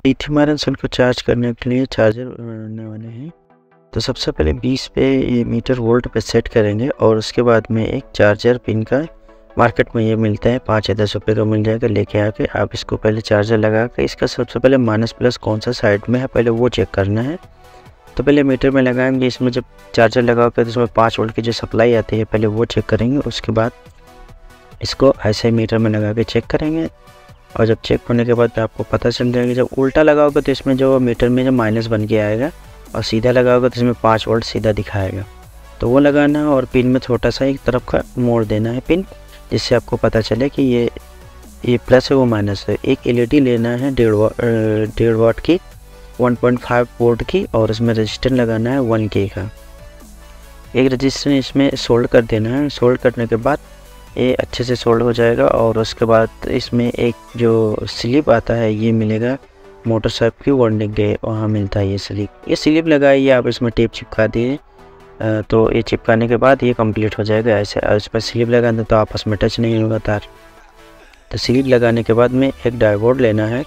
Lithium iron cell को charge करने के लिए चार्जर बनाने वाले हैं। तो सबसे पहले 20 पे ये मीटर वोल्ट पे सेट करेंगे और उसके बाद में एक चार्जर पिन का मार्केट में ये मिलता है 5 या 10 रुपये का मिल जाएगा। लेके आके आप इसको पहले चार्जर लगा के इसका सबसे पहले माइनस प्लस कौन सा साइड में है पहले वो चेक करना है। तो पहले मीटर में लगाएंगे, इसमें जब चार्जर लगा कर तो इसमें 5 वोल्ट की जो सप्लाई आती है पहले वो चेक करेंगे। उसके बाद इसको ऐसे ही मीटर में लगा के चेक करेंगे और जब चेक होने के बाद आपको पता चल जाएगा। जब उल्टा लगाओगे तो इसमें जो मीटर में जो माइनस बन के आएगा और सीधा लगाओगे तो इसमें 5 वोल्ट सीधा दिखाएगा। तो वो लगाना है और पिन में छोटा सा एक तरफ का मोड़ देना है पिन, जिससे आपको पता चले कि ये प्लस है वो माइनस है। एक एलईडी लेना है 1.5 वाट की 1.5 वोल्ट की और इसमें रजिस्टर लगाना है 1K का। एक रजिस्टर इसमें सोल्ड कर देना है। सोल्ड करने के बाद ये अच्छे से सोल्ड हो जाएगा और उसके बाद इसमें एक जो स्लिप आता है ये मिलेगा मोटरसाइकिल की वार्निंग के वहाँ मिलता है ये स्लिप लगाइए आप, इसमें टेप चिपका दिए। तो ये चिपकाने के बाद ये कंप्लीट हो जाएगा ऐसे। और इस पर स्लिप लगा दें तो आपस में टच नहीं होगा तार। तो स्लिप लगाने के बाद में एक डायोड लेना है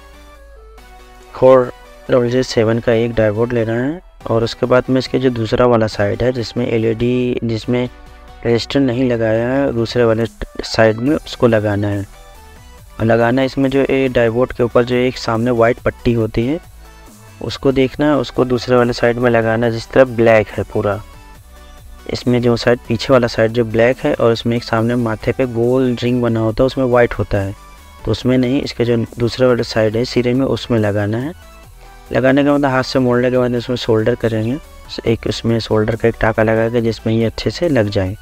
40007 का एक डायोड लेना है और उसके बाद में इसके जो दूसरा वाला साइड है जिसमें एलईडी जिसमें रजिस्टर नहीं लगाया है दूसरे वाले साइड में उसको लगाना है। और लगाना इसमें जो ये डायोड के ऊपर जो एक सामने वाइट पट्टी होती है उसको देखना है, उसको दूसरे वाले साइड में लगाना है जिस तरह ब्लैक है पूरा। इसमें जो साइड पीछे वाला साइड जो ब्लैक है और इसमें एक सामने माथे पे गोल रिंग बना होता है उसमें वाइट होता है, तो उसमें नहीं, इसके जो दूसरे वाले साइड है सिरे में उसमें लगाना है। लगाने के बाद हाथ से मोड़ने के बाद इसमें सोल्डर करेंगे। एक उसमें सोल्डर का एक टाका लगा के जिसमें ये अच्छे से लग जाए।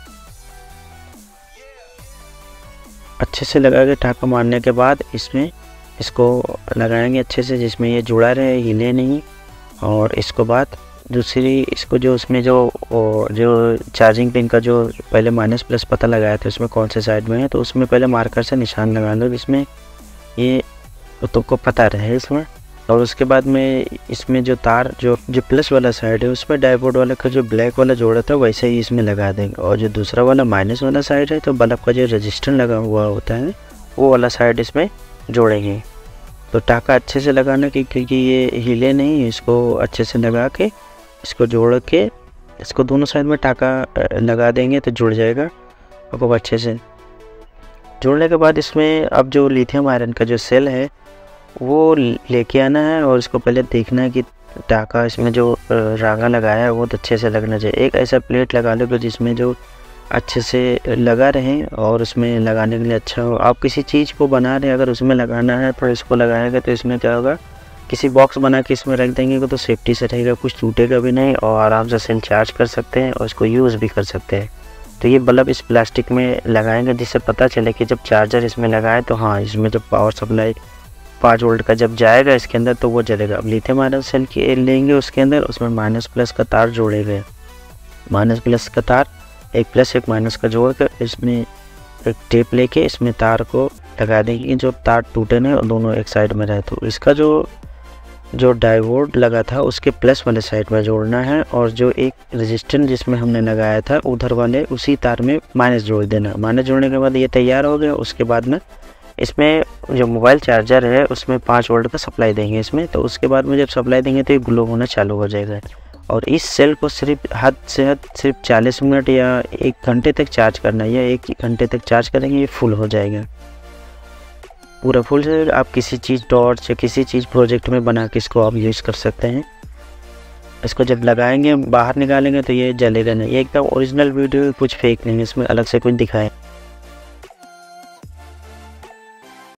अच्छे से लगा के टाका मारने के बाद इसमें इसको लगाएंगे अच्छे से जिसमें ये जुड़ा रहे, हिले नहीं। और इसको बाद दूसरी इसको जो उसमें जो चार्जिंग पिन का जो पहले माइनस प्लस पता लगाया था उसमें कौन से साइड में है तो उसमें पहले मार्कर से निशान लगा लो जिसमें ये तुमको पता रहे इसमें। और उसके बाद में इसमें जो तार जो प्लस वाला साइड है उसमें डायोड वाला का जो ब्लैक वाला जोड़ा था वैसे ही इसमें लगा देंगे। और जो दूसरा वाला माइनस वाला साइड है तो बल्ब का जो रजिस्टर लगा हुआ होता है वो वाला साइड इसमें जोड़ेंगे। तो टाका अच्छे से लगाना क्योंकि ये हिले नहीं, इसको अच्छे से लगा के इसको जोड़ के इसको दोनों साइड में टाका लगा देंगे तो जुड़ जाएगा। आपको अच्छे से जोड़ने के बाद इसमें अब जो लिथियम आयरन का जो सेल है वो लेके आना है और इसको पहले देखना है कि टाका इसमें जो रागा लगाया है वो तो अच्छे से लगना चाहिए। एक ऐसा प्लेट लगा लो जिसमें जो अच्छे से लगा रहे और उसमें लगाने के लिए अच्छा हो। आप किसी चीज़ को बना रहे हैं अगर उसमें लगाना है तो इसको लगाएगा तो इसमें क्या होगा, किसी बॉक्स बना के इसमें रख देंगे तो सेफ्टी से रहेगा, कुछ टूटेगा भी नहीं और आराम से सेल चार्ज कर सकते हैं और इसको यूज़ भी कर सकते हैं। तो ये बल्ब इस प्लास्टिक में लगाएंगे जिससे पता चले कि जब चार्जर इसमें लगाए तो हाँ इसमें जब पावर सप्लाई 5 वोल्ट का जब जाएगा इसके अंदर तो वो जलेगा। अब लिथियम आयरन सेल की लेंगे उसके अंदर उसमें माइनस प्लस का तार जोड़े गए, माइनस प्लस का तार एक प्लस एक माइनस का जोड़ कर इसमें एक टेप लेके इसमें तार को लगा देंगे जो तार टूटे नहीं और दोनों एक साइड में रहे। तो इसका जो डायोड लगा था उसके प्लस वाले साइड में जोड़ना है और जो एक रजिस्टर जिसमें हमने लगाया था उधर वाले उसी तार में माइनस जोड़ देना। माइनस जोड़ने के बाद ये तैयार हो गया। उसके बाद में इसमें जो मोबाइल चार्जर है उसमें 5 वोल्ट का सप्लाई देंगे इसमें। तो उसके बाद में जब सप्लाई देंगे तो ये ग्लो होना चालू हो जाएगा और इस सेल को सिर्फ हद से हद सिर्फ 40 मिनट या 1 घंटे तक चार्ज करना है या 1 घंटे तक चार्ज करेंगे ये फुल हो जाएगा। पूरा फुल से आप किसी चीज़ टॉर्च या किसी चीज़ प्रोजेक्ट में बना के इसको आप यूज़ कर सकते हैं। इसको जब लगाएंगे बाहर निकालेंगे तो ये जलेगा नहीं, ये एकदम ओरिजिनल वीडियो, कुछ फेक नहीं, इसमें अलग से कुछ दिखाए।